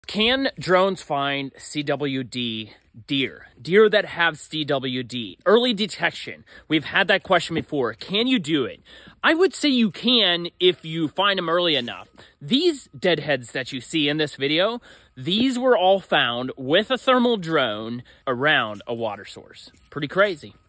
Can drones find CWD deer? Deer that have CWD. Early detection. We've had that question before. Can you do it? I would say you can if you find them early enough. These deadheads that you see in this video, these were all found with a thermal drone around a water source. Pretty crazy.